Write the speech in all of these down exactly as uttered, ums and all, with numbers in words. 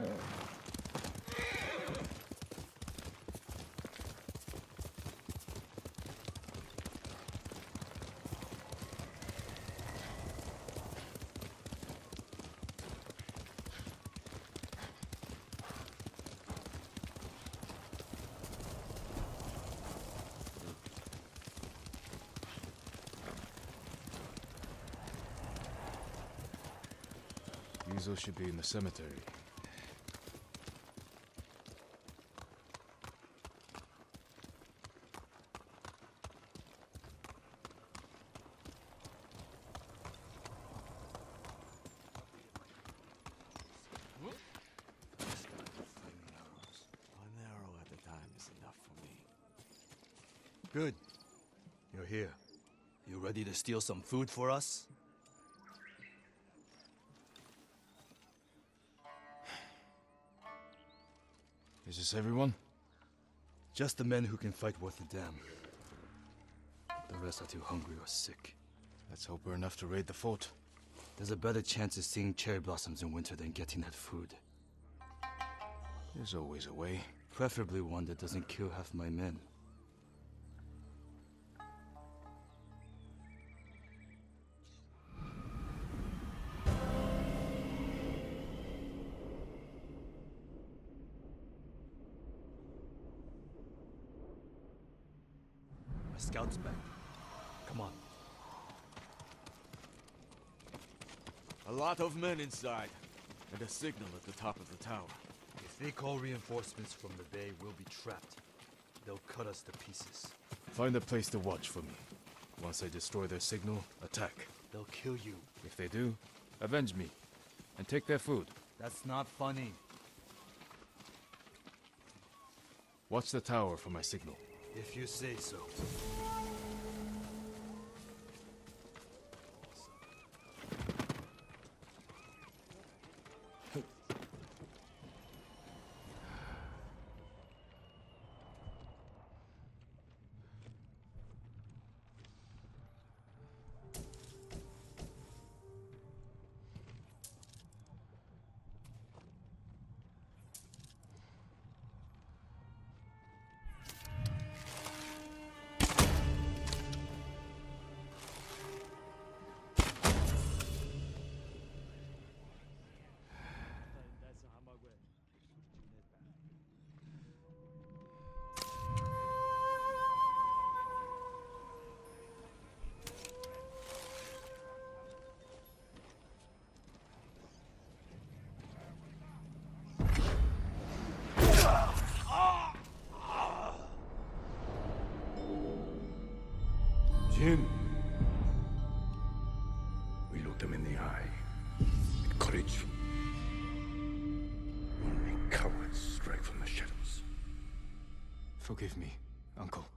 Yuzo should be in the cemetery. One arrow at a time is enough for me. Good. You're here. You ready to steal some food for us? Is this everyone? Just the men who can fight worth a damn. The rest are too hungry or sick. Let's hope we're enough to raid the fort. There's a better chance of seeing cherry blossoms in winter than getting that food. There's always a way. Preferably one that doesn't kill half my men. My scout's back. Come on. A lot of men inside, and a signal at the top of the tower. If they call reinforcements from the bay, we'll be trapped. They'll cut us to pieces. Find a place to watch for me. Once I destroy their signal, attack. They'll kill you. If they do, avenge me. And take their food. That's not funny. Watch the tower for my signal. If you say so. Jin. We looked him in the eye. With courage. Only cowards strike from the shadows. Forgive me, Uncle.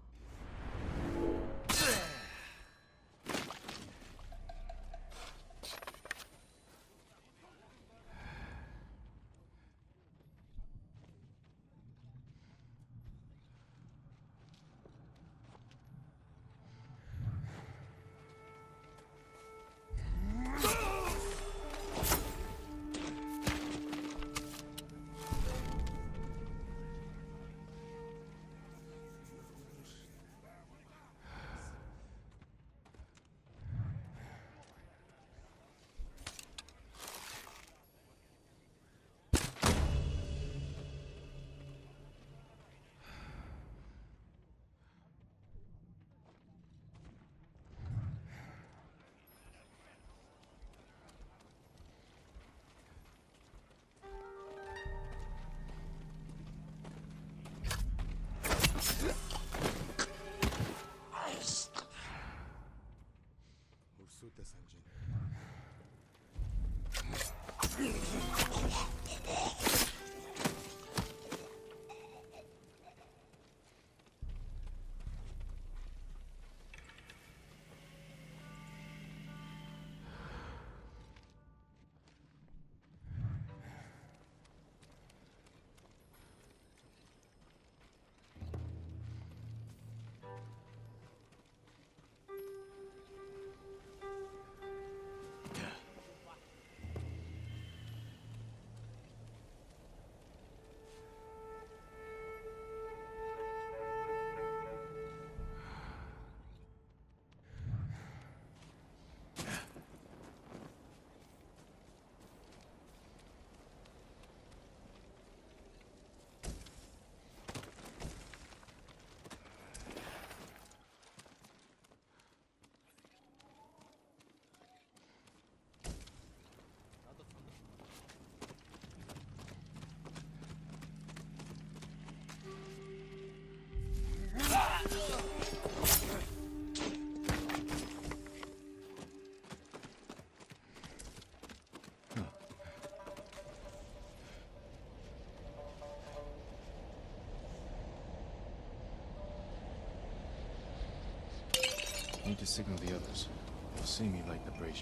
Need to signal the others. They'll see me light the brazier.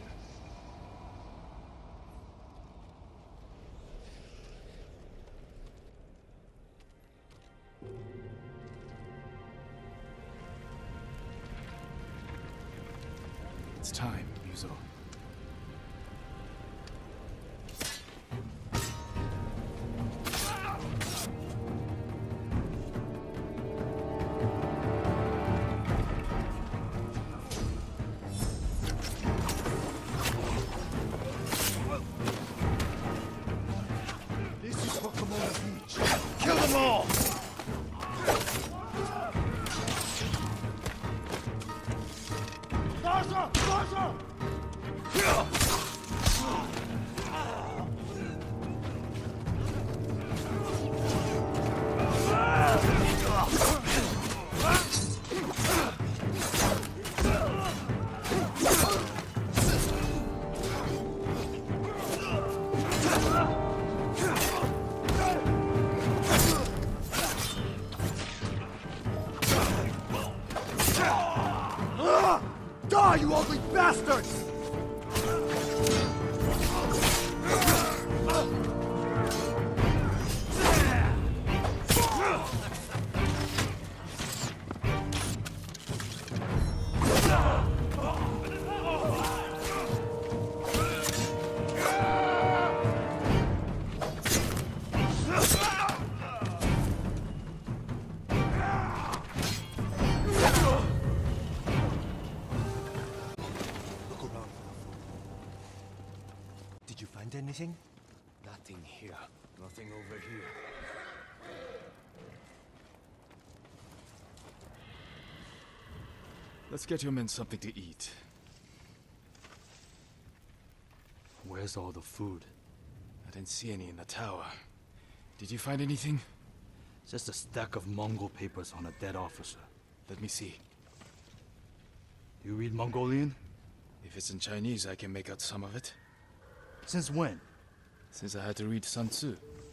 It's time, Yuzo. Die, you ugly bastards! Anything? Nothing here. Nothing over here. Let's get your men something to eat. Where's all the food? I didn't see any in the tower. Did you find anything? Just a stack of Mongol papers on a dead officer. Let me see. You read Mongolian? If it's in Chinese, I can make out some of it. Since when? Since I had to read Sun Tzu.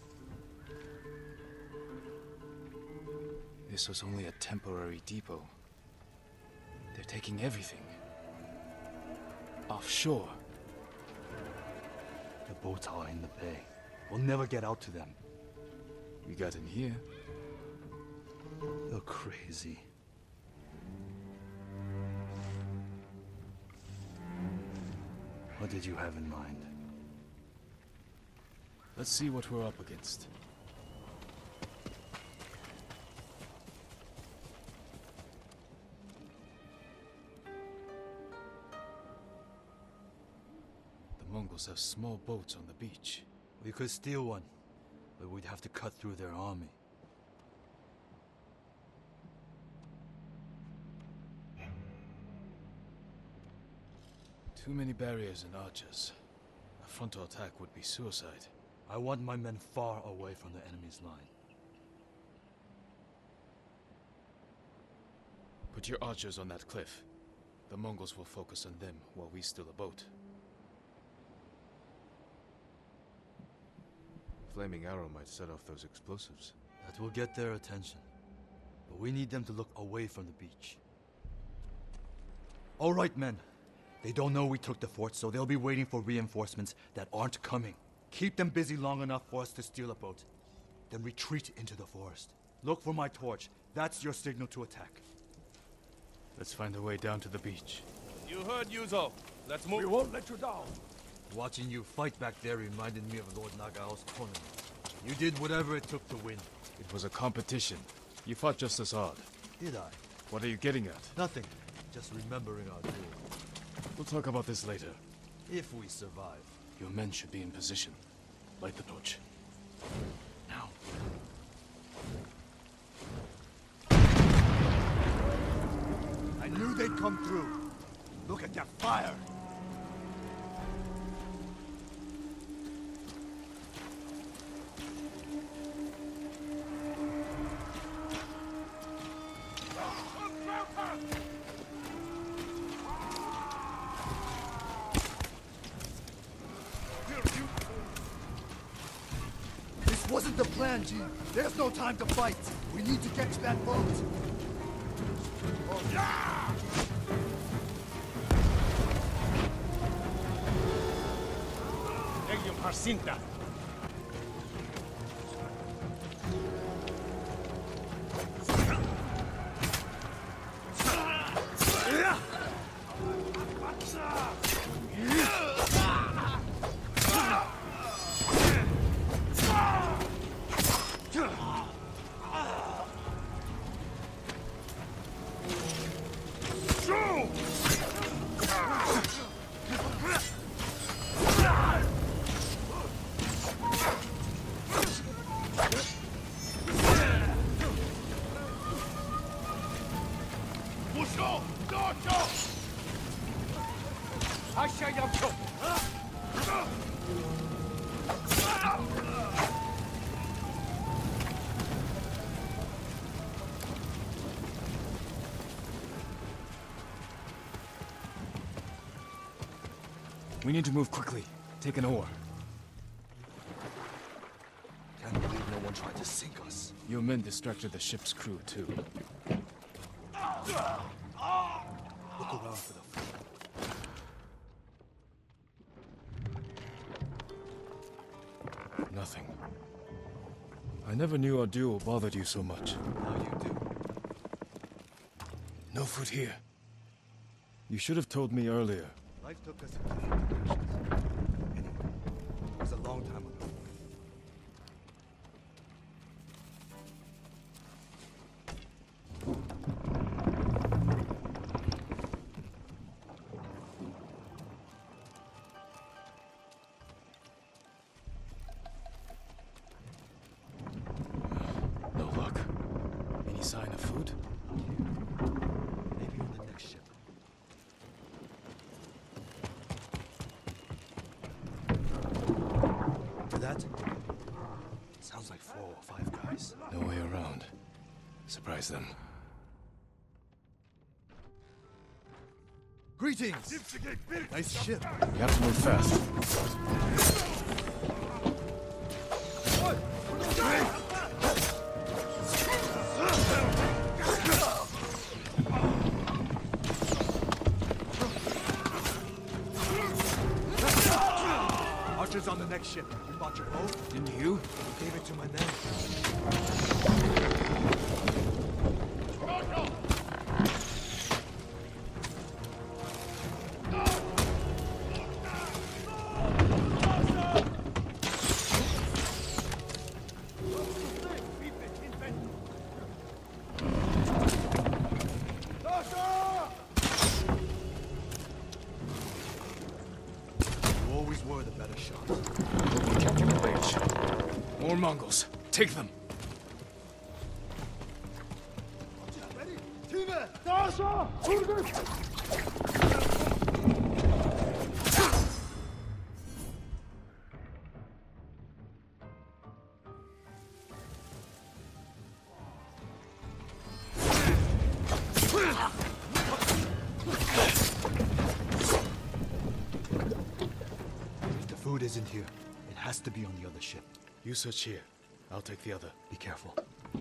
This was only a temporary depot. They're taking everything. Offshore. The boats are in the bay. We'll never get out to them. We got in here. You're crazy. What did you have in mind? Let's see what we're up against. The Mongols have small boats on the beach. We could steal one, but we'd have to cut through their army. Too many barriers and archers. A frontal attack would be suicide. I want my men far away from the enemy's line. Put your archers on that cliff. The Mongols will focus on them while we steal a boat. Flaming arrow might set off those explosives. That will get their attention. But we need them to look away from the beach. All right, men. They don't know we took the fort, so they'll be waiting for reinforcements that aren't coming. Keep them busy long enough for us to steal a boat. Then retreat into the forest. Look for my torch. That's your signal to attack. Let's find a way down to the beach. You heard, Yuzo. Let's move. We won't let you down. Watching you fight back there reminded me of Lord Nagao's tournament. You did whatever it took to win. It was a competition. You fought just as hard. Did I? What are you getting at? Nothing. Just remembering our duel. We'll talk about this later. If we survive. Your men should be in position. Light the torch. Now. I knew they'd come through. Look at that fire! man, Jin. There's no time to fight. We need to get to that boat. Oh, yeah! Legium Harsinta. We need to move quickly. Take an oar. Can't believe no one tried to sink us. Your men distracted the ship's crew, too. Look around for the food. Nothing. I never knew our duel bothered you so much. Now you do. No food here. You should have told me earlier. Life took us in different directions. Anyway, it was a long time ago. No luck. Any sign of food? Maybe on the next ship. That? Sounds like four or five guys. No way around. Surprise them. Greetings! Nice ship. You have to move fast. Archers on the next ship. You bought your boat? Didn't you? Gave it to my men. You always were the better shot. We kept you in range. More Mongols. Take them. If the food isn't here, it has to be on the other ship. You search here. I'll take the other. Be careful.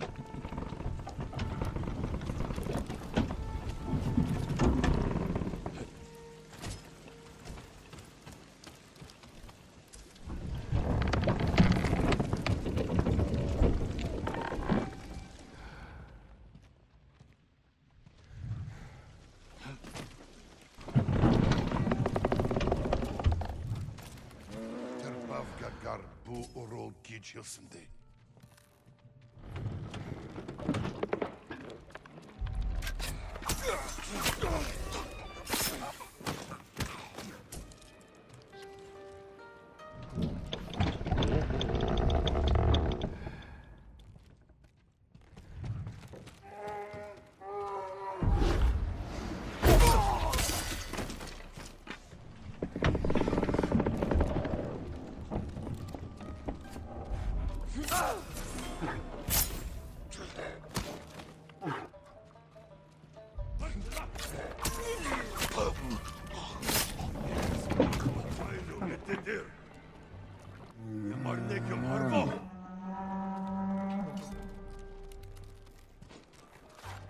Bu orol geçilsinde.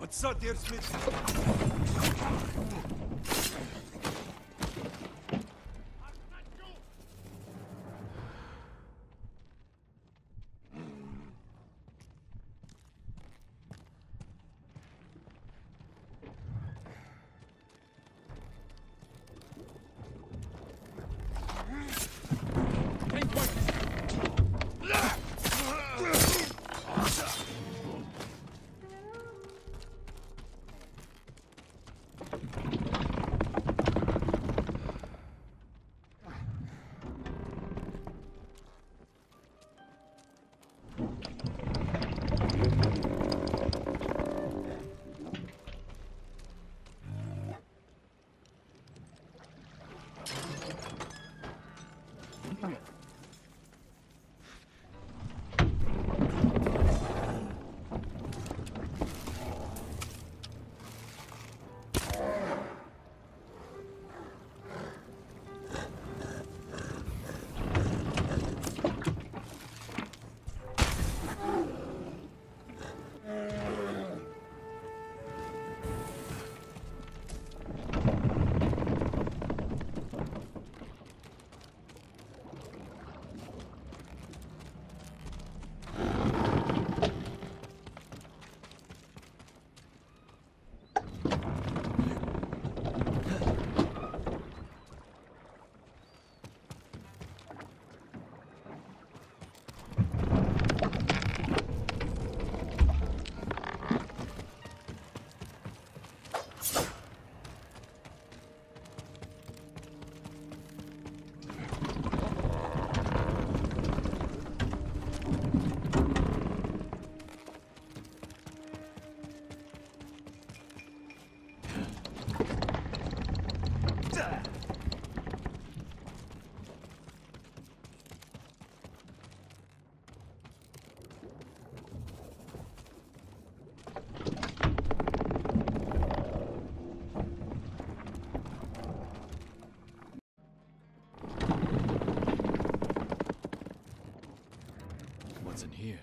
What's in here?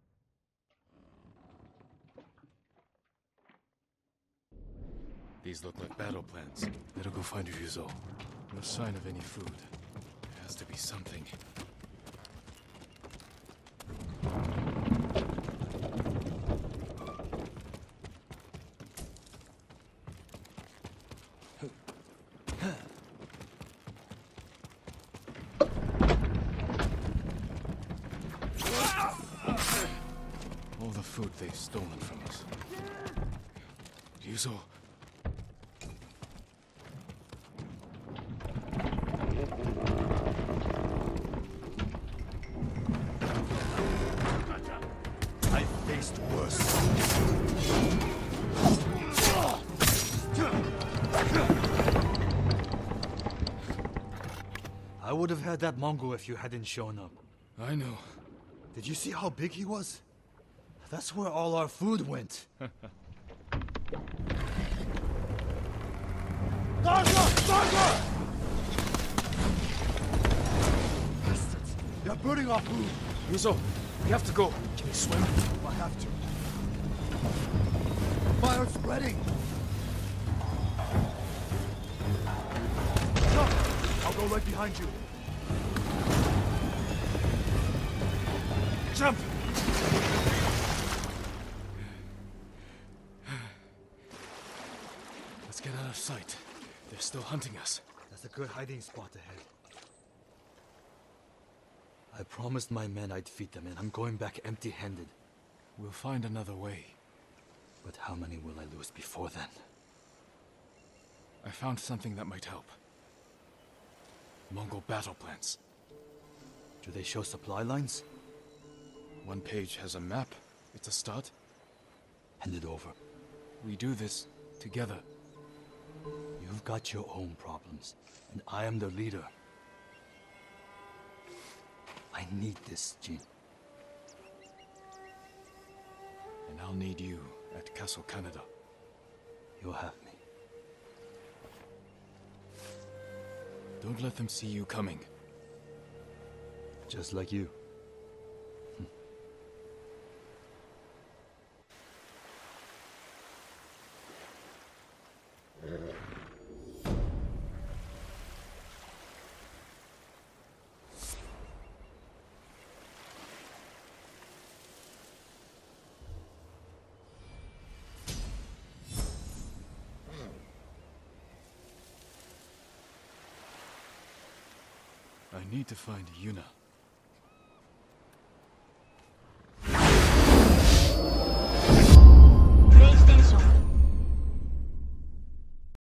These look like battle plans. Better go find Ryuzo. No sign of any food. There has to be something. All the food they've stolen from us. Ryuzo. I faced worse. I would have had that Mongol if you hadn't shown up. I know. Did you see how big he was? That's where all our food went. Darga! Darga! Bastards! They're burning our food! Ryuzo, we have to go. Can you swim? I have to. Fire's spreading! Jump! I'll go right behind you. Jump! Let's get out of sight. They're still hunting us. That's a good hiding spot ahead. I promised my men I'd feed them, and I'm going back empty-handed. We'll find another way. But how many will I lose before then? I found something that might help. Mongol battle plans. Do they show supply lines? One page has a map. It's a start. Hand it over. We do this together. You've got your own problems, and I am the leader. I need this, Jin. And I'll need you at Castle Canada. You'll have me. Don't let them see you coming. Just like you. need to find Yuna.